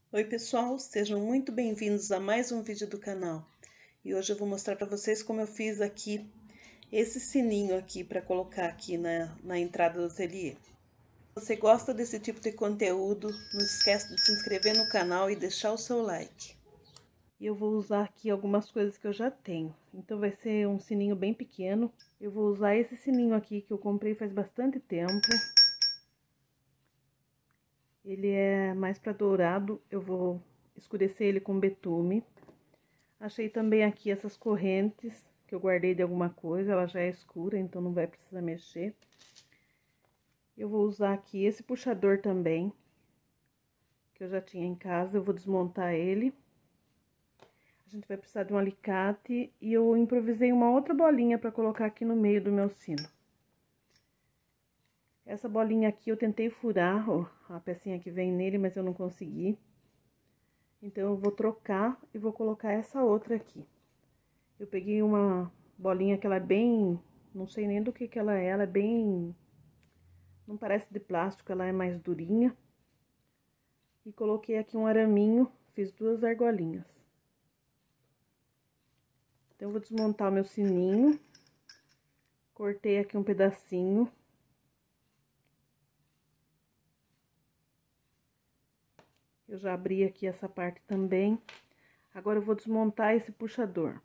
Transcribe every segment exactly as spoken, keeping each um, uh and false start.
Oi pessoal, sejam muito bem-vindos a mais um vídeo do canal. E hoje eu vou mostrar para vocês como eu fiz aqui esse sininho aqui para colocar aqui na, na entrada do ateliê. Se você gosta desse tipo de conteúdo, não esquece de se inscrever no canal e deixar o seu like. E eu vou usar aqui algumas coisas que eu já tenho. Então vai ser um sininho bem pequeno. Eu vou usar esse sininho aqui que eu comprei faz bastante tempo. Ele é mais para dourado, eu vou escurecer ele com betume. Achei também aqui essas correntes, que eu guardei de alguma coisa, ela já é escura, então não vai precisar mexer. Eu vou usar aqui esse puxador também, que eu já tinha em casa, eu vou desmontar ele. A gente vai precisar de um alicate e eu improvisei uma outra bolinha para colocar aqui no meio do meu sino. Essa bolinha aqui eu tentei furar, ó, a pecinha que vem nele, mas eu não consegui. Então, eu vou trocar e vou colocar essa outra aqui. Eu peguei uma bolinha que ela é bem... não sei nem do que que ela é, ela é bem... não parece de plástico, ela é mais durinha. E coloquei aqui um araminho, fiz duas argolinhas. Então, eu vou desmontar o meu sininho. Cortei aqui um pedacinho. Eu já abri aqui essa parte também. Agora, eu vou desmontar esse puxador.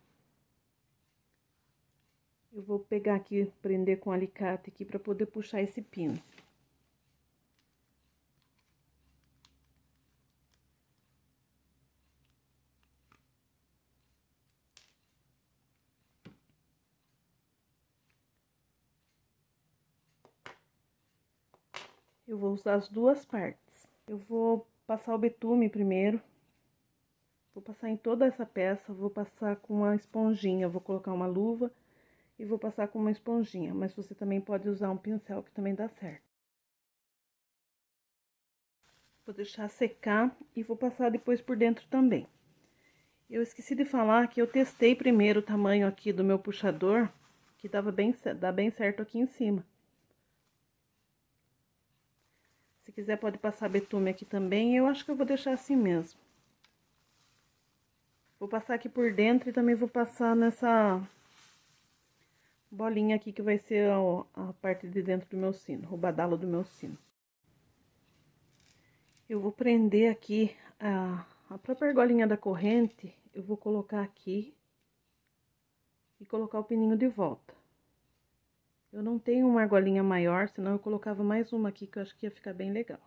Eu vou pegar aqui, prender com alicate aqui para poder puxar esse pino. Eu vou usar as duas partes. Eu vou passar o betume primeiro. Vou passar em toda essa peça, vou passar com uma esponjinha. Vou colocar uma luva e vou passar com uma esponjinha. Mas você também pode usar um pincel, que também dá certo. Vou deixar secar e vou passar depois por dentro também. Eu esqueci de falar que eu testei primeiro o tamanho aqui do meu puxador, que dava bem, dá bem certo aqui em cima. Se quiser pode passar betume aqui também, eu acho que eu vou deixar assim mesmo. Vou passar aqui por dentro e também vou passar nessa bolinha aqui que vai ser a, a parte de dentro do meu sino, o badalo do meu sino. Eu vou prender aqui a, a própria argolinha da corrente, eu vou colocar aqui e colocar o pininho de volta. Eu não tenho uma argolinha maior, senão eu colocava mais uma aqui que eu acho que ia ficar bem legal.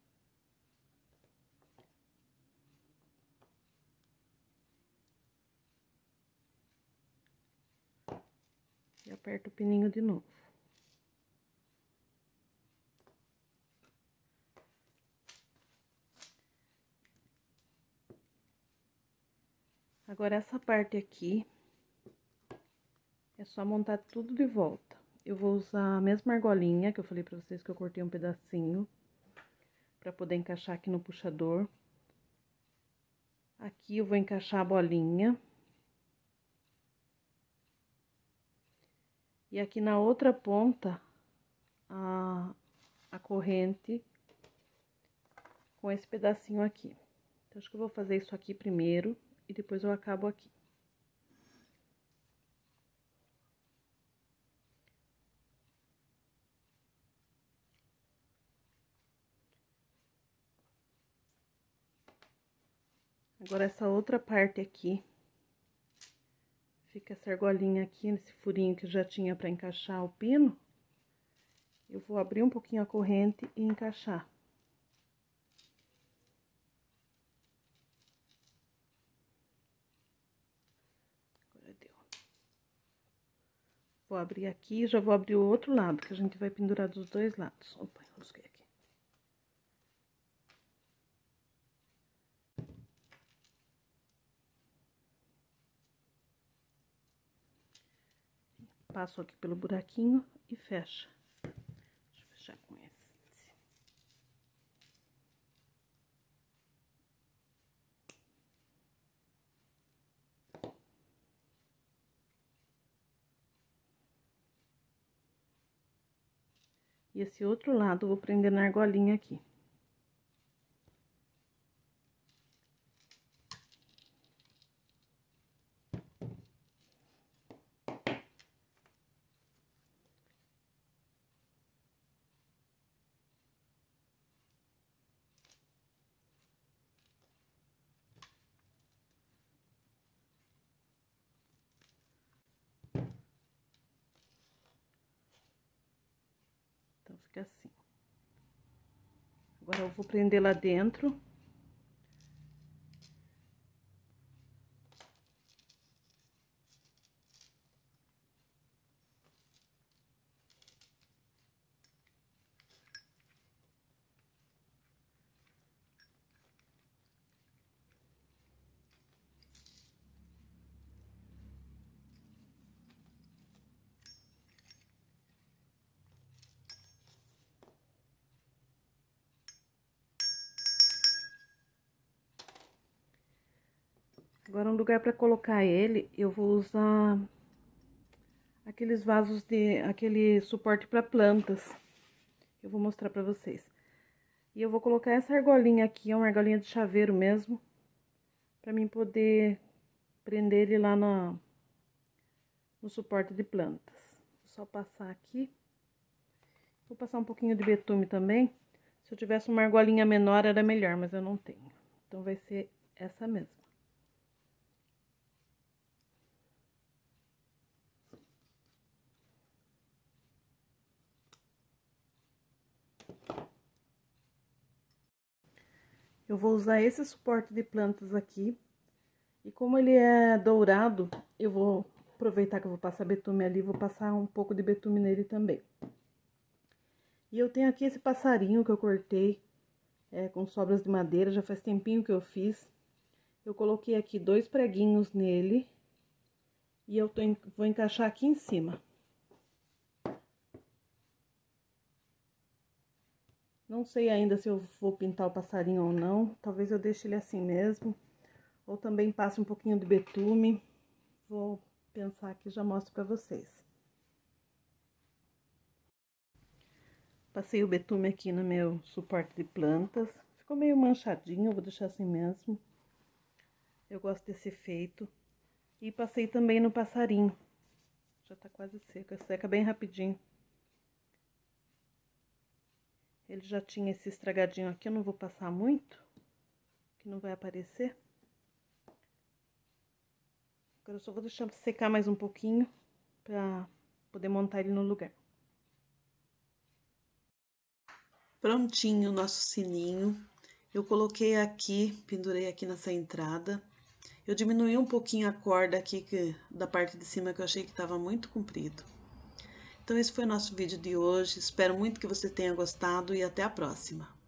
E aperto o pininho de novo. Agora, essa parte aqui, é só montar tudo de volta. Eu vou usar a mesma argolinha que eu falei pra vocês que eu cortei um pedacinho, pra poder encaixar aqui no puxador. Aqui eu vou encaixar a bolinha. E aqui na outra ponta, a, a corrente com esse pedacinho aqui. Então, acho que eu vou fazer isso aqui primeiro e depois eu acabo aqui. Agora, essa outra parte aqui, fica essa argolinha aqui, nesse furinho que eu já tinha pra encaixar o pino. Eu vou abrir um pouquinho a corrente e encaixar. Agora deu. Vou abrir aqui e já vou abrir o outro lado, que a gente vai pendurar dos dois lados. Opa, enrosquei aqui. Passo aqui pelo buraquinho e fecha. Deixa eu fechar com esse. E esse outro lado eu vou prender na argolinha aqui. Então, fica assim. Agora, eu vou prender lá dentro. Agora, um lugar para colocar ele, eu vou usar aqueles vasos de, aquele suporte para plantas. Eu vou mostrar para vocês. E eu vou colocar essa argolinha aqui, é uma argolinha de chaveiro mesmo, para mim poder prender ele lá na, no suporte de plantas. Vou só passar aqui. Vou passar um pouquinho de betume também. Se eu tivesse uma argolinha menor era melhor, mas eu não tenho. Então vai ser essa mesma. Eu vou usar esse suporte de plantas aqui. E como ele é dourado, eu vou aproveitar que eu vou passar betume ali, vou passar um pouco de betume nele também. E eu tenho aqui esse passarinho que eu cortei é, com sobras de madeira, já faz tempinho que eu fiz. Eu coloquei aqui dois preguinhos nele e eu tô, vou encaixar aqui em cima. Não sei ainda se eu vou pintar o passarinho ou não, talvez eu deixe ele assim mesmo. Ou também passe um pouquinho de betume. Vou pensar aqui e já mostro pra vocês. Passei o betume aqui no meu suporte de plantas. Ficou meio manchadinho, vou deixar assim mesmo. Eu gosto desse efeito. E passei também no passarinho. Já tá quase seca, seca bem rapidinho. Ele já tinha esse estragadinho aqui, eu não vou passar muito, que não vai aparecer. Agora eu só vou deixar secar mais um pouquinho, pra poder montar ele no lugar. Prontinho o nosso sininho. Eu coloquei aqui, pendurei aqui nessa entrada. Eu diminuí um pouquinho a corda aqui que, da parte de cima que eu achei que estava muito comprido. Então esse foi o nosso vídeo de hoje. Espero muito que você tenha gostado e até a próxima.